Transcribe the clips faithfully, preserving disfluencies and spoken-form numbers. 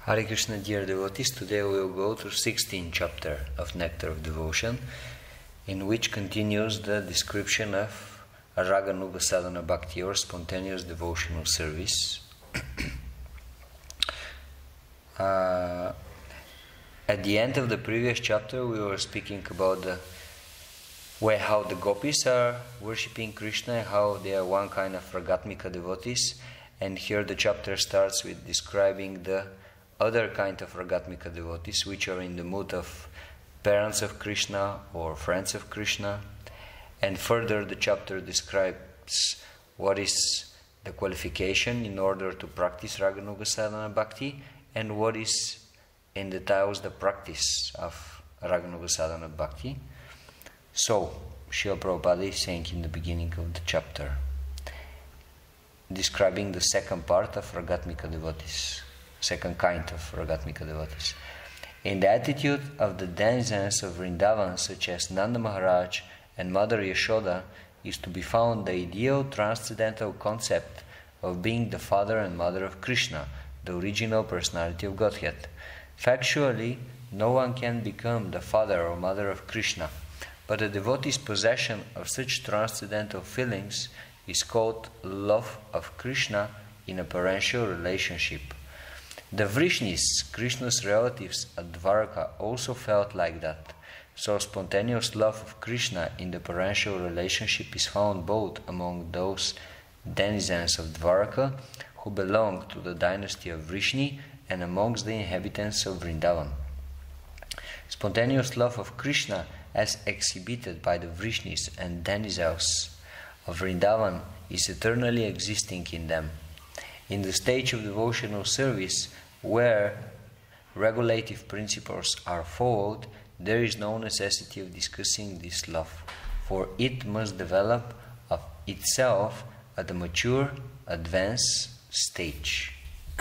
Hare Krishna, dear devotees. Today we will go to sixteenth chapter of Nectar of Devotion, in which continues the description of Raganuga Sadhana Bhakti, or spontaneous devotional service. uh, at the end of the previous chapter we were speaking about the way how the gopis are worshipping Krishna, how they are one kind of Ragatmika devotees, and here the chapter starts with describing the other kind of Ragatmika devotees, which are in the mood of parents of Krishna or friends of Krishna. And further the chapter describes what is the qualification in order to practice Raganuga Sadhana Bhakti, and what is in details the practice of Raganuga Sadhana Bhakti. So, Srila Prabhupada is saying in the beginning of the chapter, describing the second part of Ragatmika devotees, second kind of Ragatmika devotees. In the attitude of the denizens of Vrindavan, such as Nanda Maharaj and Mother Yashoda, is to be found the ideal transcendental concept of being the father and mother of Krishna, the original personality of Godhead. Factually, no one can become the father or mother of Krishna, but a devotee's possession of such transcendental feelings is called love of Krishna in a parental relationship. The Vrishnis, Krishna's relatives at Dwarka, also felt like that. So spontaneous love of Krishna in the parental relationship is found both among those denizens of Dwarka who belong to the dynasty of Vrishni and amongst the inhabitants of Vrindavan. Spontaneous love of Krishna, as exhibited by the Vrishnis and denizens of Vrindavan, is eternally existing in them. In the stage of devotional service, where regulative principles are followed, there is no necessity of discussing this love, for it must develop of itself at a mature, advanced stage.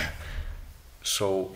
So,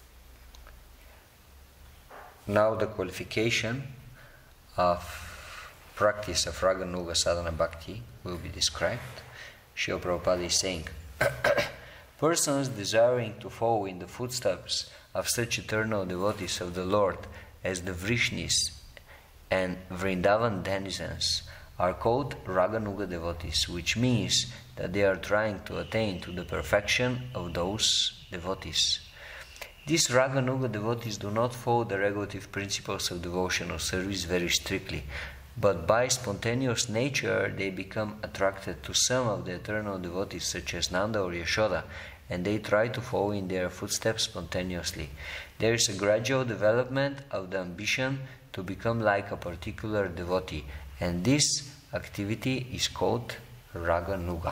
now the qualification of practice of Raganuga Sadhana Bhakti will be described. Srila Prabhupada is saying, persons desiring to follow in the footsteps of such eternal devotees of the Lord as the Vrishnis and Vrindavan denizens are called Raganuga devotees, which means that they are trying to attain to the perfection of those devotees. These Raganuga devotees do not follow the regulative principles of devotional service very strictly, but by spontaneous nature they become attracted to some of the eternal devotees such as Nanda or Yashoda, and they try to follow in their footsteps spontaneously. There is a gradual development of the ambition to become like a particular devotee, and this activity is called Raganuga.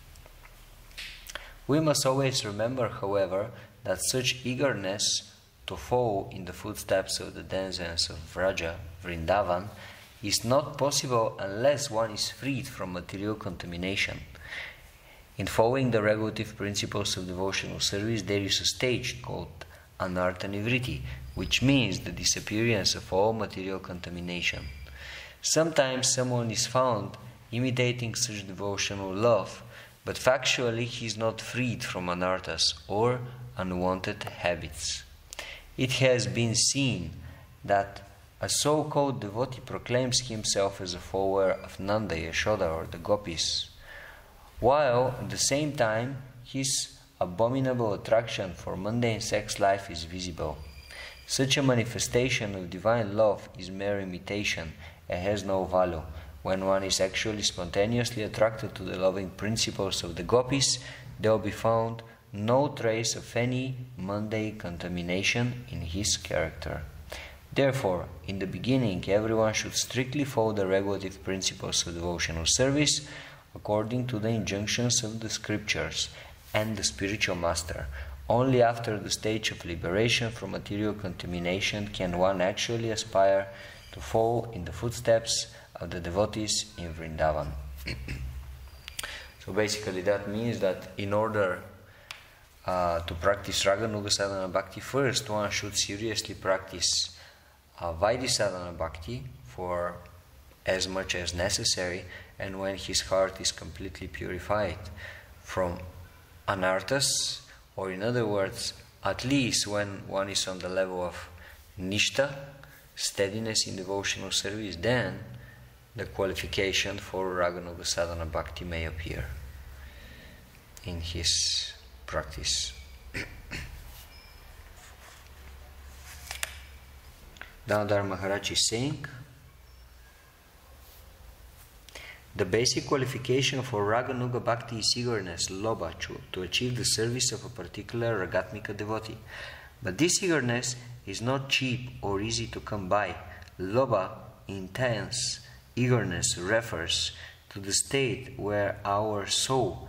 We must always remember, however, that such eagerness to follow in the footsteps of the denizens of Vraja, Vrindavan, is not possible unless one is freed from material contamination. In following the regulative principles of devotional service, there is a stage called Anartha Nivriti, which means the disappearance of all material contamination. Sometimes someone is found imitating such devotional love, but factually he is not freed from anarthas or unwanted habits. It has been seen that a so-called devotee proclaims himself as a follower of Nanda, Yashoda, or the gopis, while at the same time his abominable attraction for mundane sex life is visible. Such a manifestation of divine love is mere imitation and has no value. When one is actually spontaneously attracted to the loving principles of the gopis, there will be found no trace of any mundane contamination in his character. Therefore, in the beginning, everyone should strictly follow the regulative principles of devotional service according to the injunctions of the scriptures and the spiritual master. Only after the stage of liberation from material contamination can one actually aspire to follow in the footsteps of the devotees in Vrindavan. So basically that means that in order uh, to practice Raganuga Sadhana Bhakti, first one should seriously practice uh, Vaidhi Sadhana Bhakti for as much as necessary, and when his heart is completely purified from anarthas, or in other words, at least when one is on the level of nishta, steadiness in devotional service, then the qualification for Raganuga sadhana bhakti may appear in his practice. Damodar Maharaj is saying, the basic qualification for Raganuga Bhakti is eagerness, lobha, to achieve the service of a particular Ragatmika devotee. But this eagerness is not cheap or easy to come by. Lobha, intense eagerness, refers to the state where our soul,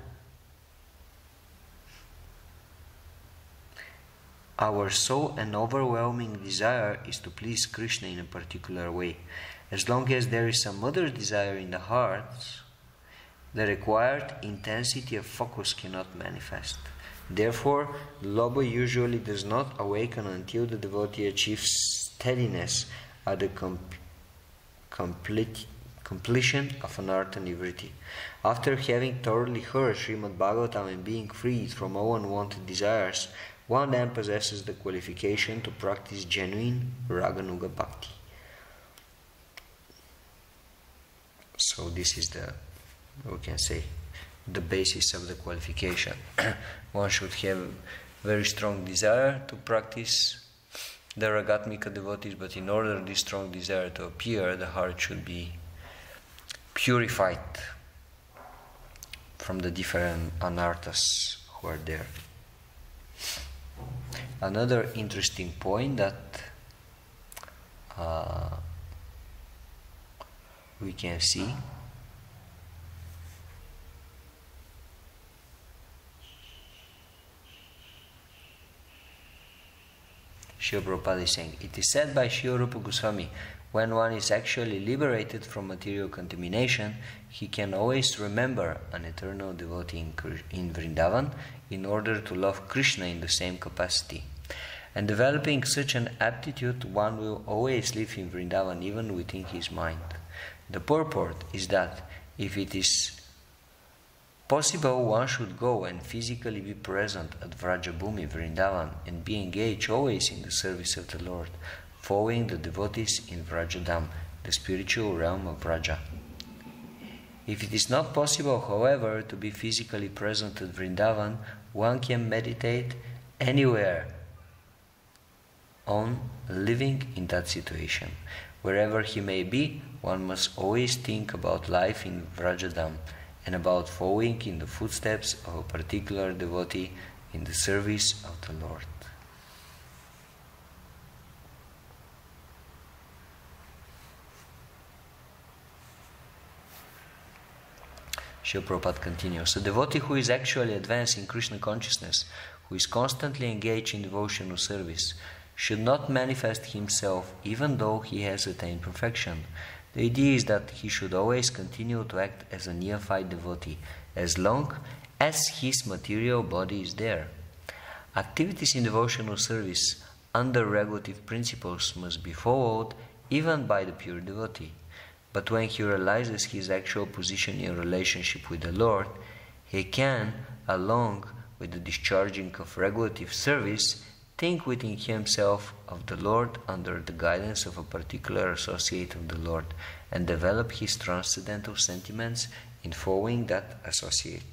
our soul and overwhelming desire is to please Krishna in a particular way. As long as there is some other desire in the heart, the required intensity of focus cannot manifest. Therefore, lobha usually does not awaken until the devotee achieves steadiness at the com complete, completion of anartha nivritti. After having thoroughly heard Srimad Bhagavatam and being freed from all unwanted desires, one then possesses the qualification to practice genuine Raganuga Bhakti. So this is the, we can say, the basis of the qualification. One should have very strong desire to practice the Ragatmika devotees, but in order this strong desire to appear, the heart should be purified from the different anarthas who are there. Another interesting point that uh, we can see Srila Prabhupada is saying, it is said by Srila Rupa Goswami, when one is actually liberated from material contamination, he can always remember an eternal devotee in, in Vrindavan in order to love Krishna in the same capacity. And developing such an aptitude, one will always live in Vrindavan even within his mind. The purport is that if it is possible, one should go and physically be present at Vrajabhumi, Vrindavan, and be engaged always in the service of the Lord, following the devotees in Vrajadam, the spiritual realm of Vraja. If it is not possible, however, to be physically present at Vrindavan, one can meditate anywhere on living in that situation. Wherever he may be, one must always think about life in Vrajadam and about following in the footsteps of a particular devotee in the service of the Lord. Srila Prabhupada continues, a devotee who is actually advanced in Krishna consciousness, who is constantly engaged in devotional service, should not manifest himself even though he has attained perfection. The idea is that he should always continue to act as a neophyte devotee, as long as his material body is there. Activities in devotional service under regulative principles must be followed even by the pure devotee. But when he realizes his actual position in relationship with the Lord, he can, along with the discharging of regulative service, think within himself of the Lord under the guidance of a particular associate of the Lord, and develop his transcendental sentiments in following that associate.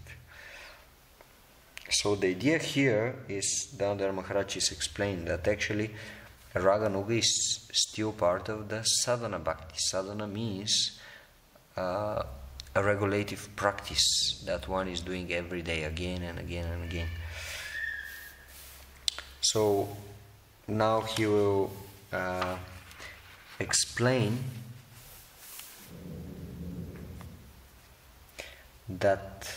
So the idea here is, Damodar Maharaj is explained that actually Raganuga is still part of the sadhana bhakti. Sadhana means uh, a regulative practice that one is doing every day, again and again and again. So now he will uh, explain that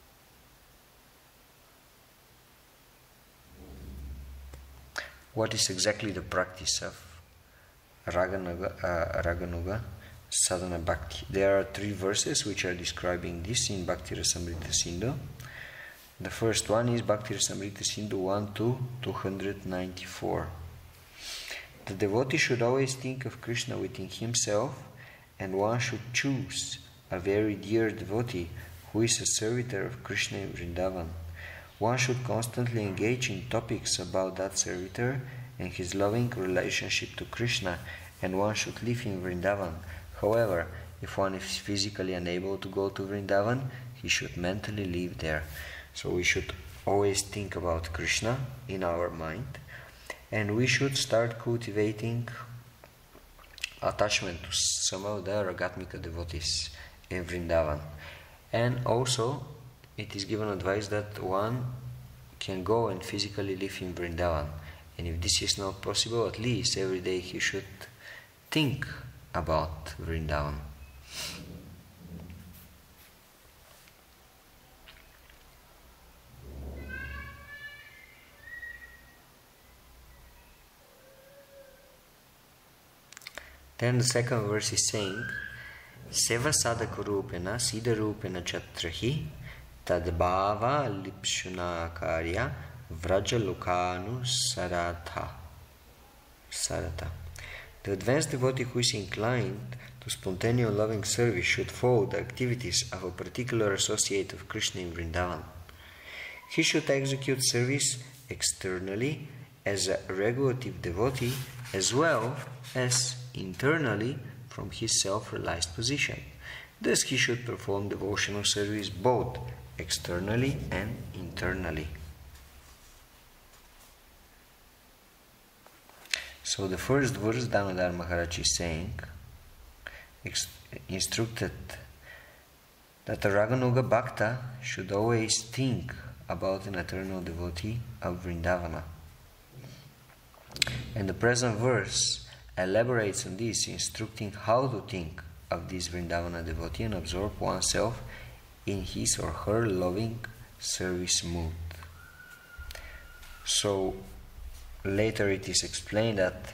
what is exactly the practice of Raganuga, uh, Raganuga Sadhana Bhakti. There are three verses which are describing this in Bhakti Rasamrita Sindhu. The first one is Bhakti Rasamrita Sindhu one to two ninety-four. The devotee should always think of Krishna within himself, and one should choose a very dear devotee who is a servitor of Krishna in Vrindavan. one should constantly engage in topics about that servitor and his loving relationship to Krishna, and one should live in Vrindavan. However, if one is physically unable to go to Vrindavan, he should mentally live there. So we should always think about Krishna in our mind, and we should start cultivating attachment to some of the Ragatmika devotees in Vrindavan. And also, it is given advice that one can go and physically live in Vrindavan. And if this is not possible, at least every day he should think about Vrindavan. Then the second verse is saying, Seva sadhaka rupena siddha rupena chatrahi tadbhava lipshuna karya vraja lokanu saratha. Sarata. The advanced devotee who is inclined to spontaneous loving service should follow the activities of a particular associate of Krishna in Vrindavan. He should execute service externally as a regulative devotee as well as internally from his self-realized position. Thus he should perform devotional service both externally and internally. So the first verse, Damodar Maharaj is saying, ex- instructed that a Raganuga Bhakta should always think about an eternal devotee of Vrindavana. And the present verse elaborates on this, instructing how to think of this Vrindavana devotee and absorb oneself in his or her loving service mood. So later it is explained that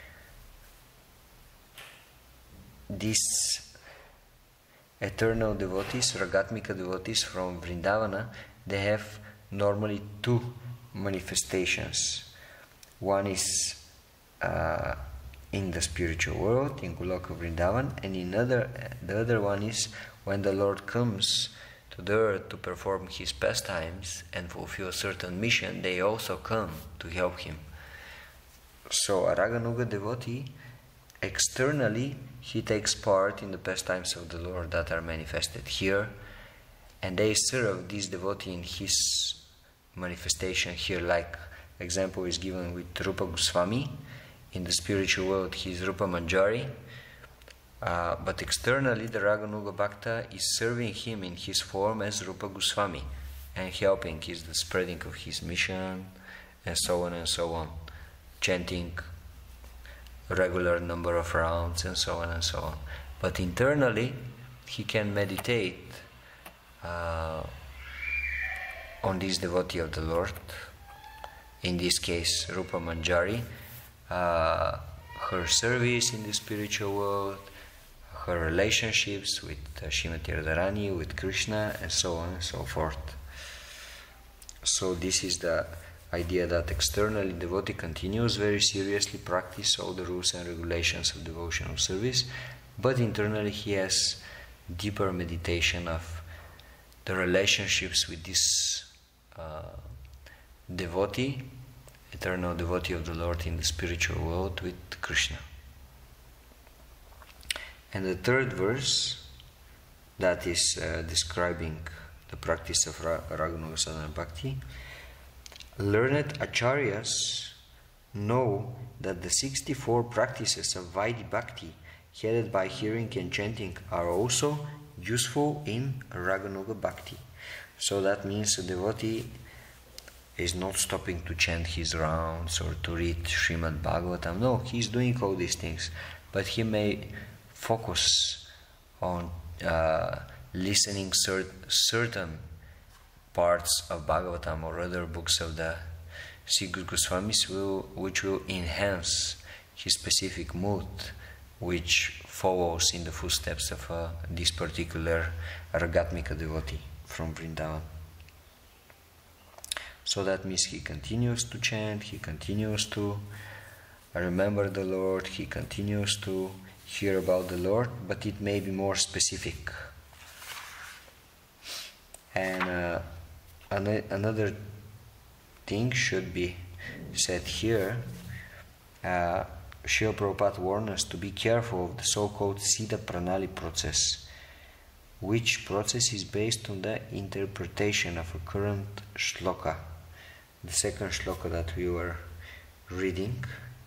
these eternal devotees, Ragatmika devotees from Vrindavana, they have normally two manifestations. One is uh, in the spiritual world, in Goloka Vrindavan, and in other, the other one is when the Lord comes to the earth to perform his pastimes and fulfill a certain mission, they also come to help him. So a Raganuga devotee, externally, he takes part in the pastimes of the Lord that are manifested here, and they serve this devotee in his manifestation here, like example is given with Rupa Goswami. In the spiritual world, he is Rupa Manjari, uh, but externally, the Raganuga Bhakta is serving him in his form as Rupa Goswami and helping is the spreading of his mission, and so on and so on, chanting a regular number of rounds and so on and so on. But internally, he can meditate uh, on this devotee of the Lord, in this case Rupa Manjari, uh, her service in the spiritual world, her relationships with uh, Srimati Radharani, with Krishna, and so on and so forth. So this is the idea that externally devotee continues very seriously practice all the rules and regulations of devotional service, but internally he has deeper meditation of the relationships with this uh, devotee, eternal devotee of the Lord in the spiritual world, with Krishna. And the third verse, that is uh, describing the practice of Ra- Raganuga Sadhana Bhakti. Learned acharyas know that the sixty-four practices of Vaidhi Bhakti, headed by hearing and chanting, are also useful in Raganuga Bhakti. So that means a devotee is not stopping to chant his rounds or to read Srimad Bhagavatam. No, he is doing all these things, but he may focus on uh, listening cert- certain parts of Bhagavatam or other books of the Sri Goswamis, will, which will enhance his specific mood, which follows in the footsteps of uh, this particular Ragatmika devotee from Vrindavan. So that means he continues to chant, he continues to remember the Lord, he continues to hear about the Lord, but it may be more specific. And uh, an- another thing should be said here. Uh, Srila Prabhupada warned us to be careful of the so-called Siddha Pranali process, which process is based on the interpretation of a current shloka, the second shloka that we were reading.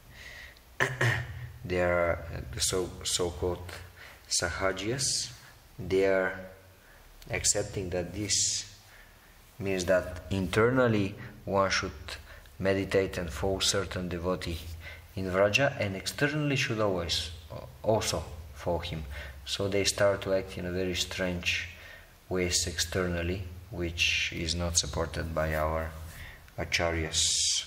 They are the so, so-called Sahajas. They are accepting that this means that internally one should meditate and follow certain devotee in Vraja, and externally should always also follow him. So they start to act in a very strange ways externally, which is not supported by our acharyas.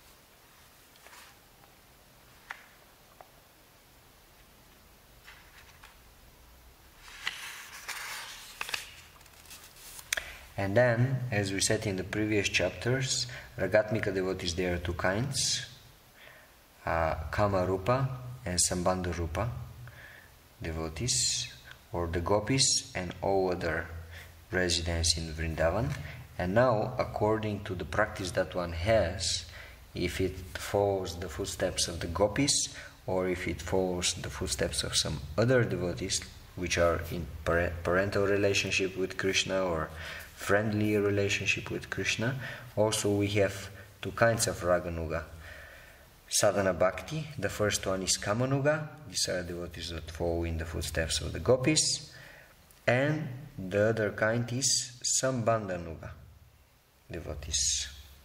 And then, as we said in the previous chapters, Ragatmika devotees, there are two kinds, uh, Kama Rupa and Sambandha Rupa devotees, or the gopis and all other residents in Vrindavan. And now, according to the practice that one has, if it follows the footsteps of the gopis, or if it follows the footsteps of some other devotees, which are in parental relationship with Krishna or friendly relationship with Krishna. Also we have two kinds of Raganuga. Sadhana Bhakti, the first one is Kamanuga, these are devotees that follow in the footsteps of the gopis, and the other kind is Sambandhanuga devotees.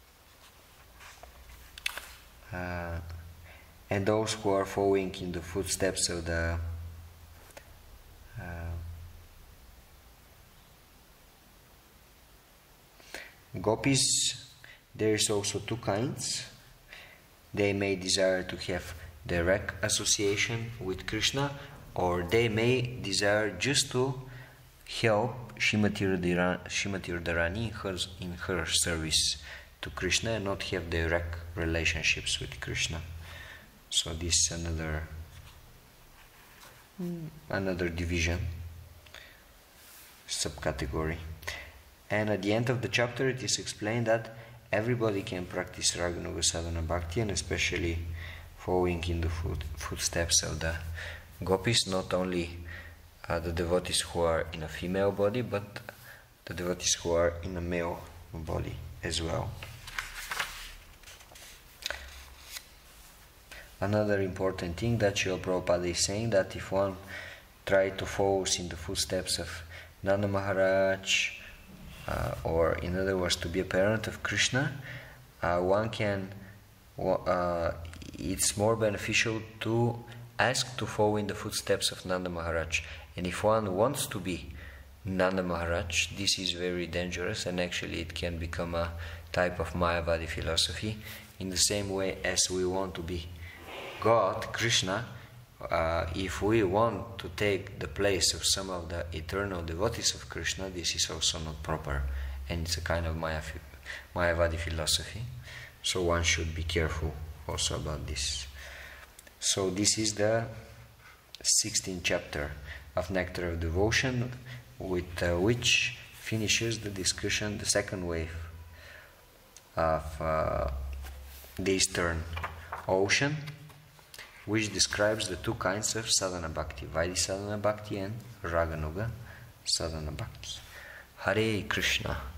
Uh, and those who are following in the footsteps of the uh, gopis, there is also two kinds. They may desire to have direct association with Krishna, or they may desire just to help Srimati Radharani in her, in her service to Krishna and not have direct relationships with Krishna. So this is another, another division, subcategory. And at the end of the chapter it is explained that everybody can practice Raganuga Sadhana Bhakti, and especially following in the foot, footsteps of the gopis, not only uh, the devotees who are in a female body, but the devotees who are in a male body as well. Another important thing that Srila Prabhupada is saying, that if one try to follow in the footsteps of Nanda Maharaj, Uh, or in other words, to be a parent of Krishna, uh, one can, uh, it's more beneficial to ask to follow in the footsteps of Nanda Maharaj. And if one wants to be Nanda Maharaj, this is very dangerous, and actually it can become a type of Mayavadi philosophy. In the same way as we want to be God, Krishna, Uh, if we want to take the place of some of the eternal devotees of Krishna, this is also not proper, and it's a kind of Maya, Mayavadi philosophy. So one should be careful also about this. So this is the sixteenth chapter of Nectar of Devotion, with uh, which finishes the discussion, the second wave of uh, the Eastern Ocean, which describes the two kinds of Sadhana Bhakti, Vaidhi Sadhana Bhakti and Raganuga Sadhana Bhakti. Hare Krishna.